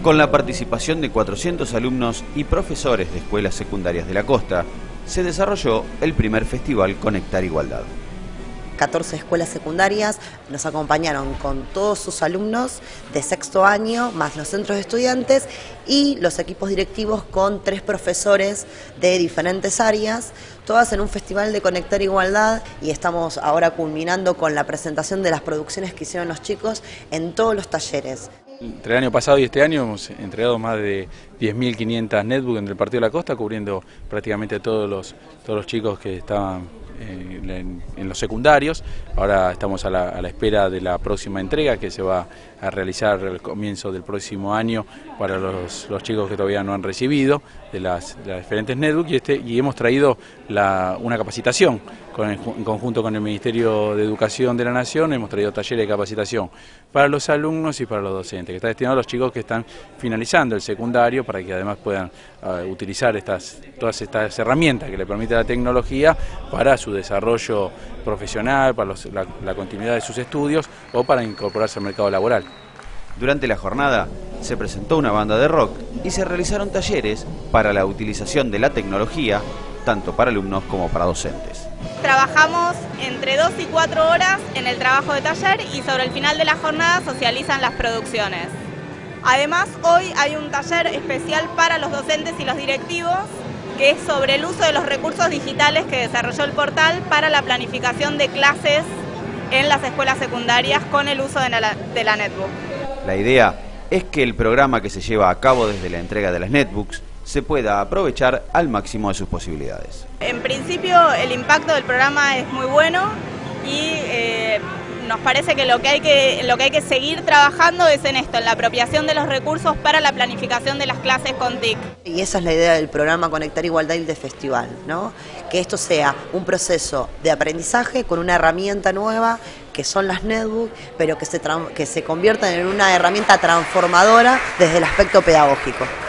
Con la participación de 400 alumnos y profesores de escuelas secundarias de la costa, se desarrolló el primer festival Conectar Igualdad. 14 escuelas secundarias nos acompañaron con todos sus alumnos de sexto año, más los centros de estudiantes y los equipos directivos con 3 profesores de diferentes áreas, todas en un festival de Conectar Igualdad, y estamos ahora culminando con la presentación de las producciones que hicieron los chicos en todos los talleres. Entre el año pasado y este año hemos entregado más de 10.500 netbooks entre el Partido de la Costa, cubriendo prácticamente todos los chicos que estaban en los secundarios. Ahora estamos a la espera de la próxima entrega que se va a realizar al comienzo del próximo año para los chicos que todavía no han recibido de las diferentes netbooks, y hemos traído una capacitación en conjunto con el Ministerio de Educación de la Nación. Hemos traído talleres de capacitación para los alumnos y para los docentes, que está destinado a los chicos que están finalizando el secundario, para que además puedan utilizar todas estas herramientas que le permite la tecnología para su desarrollo profesional, para la continuidad de sus estudios o para incorporarse al mercado laboral. Durante la jornada se presentó una banda de rock y se realizaron talleres para la utilización de la tecnología, tanto para alumnos como para docentes. Trabajamos entre 2 y 4 horas en el trabajo de taller, y sobre el final de la jornada socializan las producciones. Además, hoy hay un taller especial para los docentes y los directivos, que es sobre el uso de los recursos digitales que desarrolló el portal para la planificación de clases en las escuelas secundarias con el uso de la netbook. La idea es que el programa que se lleva a cabo desde la entrega de las netbooks se pueda aprovechar al máximo de sus posibilidades. En principio, el impacto del programa es muy bueno, y nos parece que lo que hay que seguir trabajando es en esto, en la apropiación de los recursos para la planificación de las clases con TIC. Y esa es la idea del programa Conectar Igualdad y de Festival, ¿no? Que esto sea un proceso de aprendizaje con una herramienta nueva, que son las netbooks, pero que se conviertan en una herramienta transformadora desde el aspecto pedagógico.